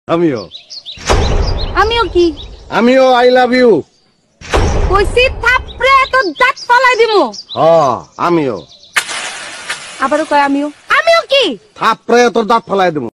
আমিও আমিও কি আমিও আই লাভ ইউ। কইছি থাপড়ে তো দাঁত ফলাই দিমু। আমিও আবারও কয় আমিও। আমিও কি থাপড়ে তোর দাঁত ফেলাই দেবো।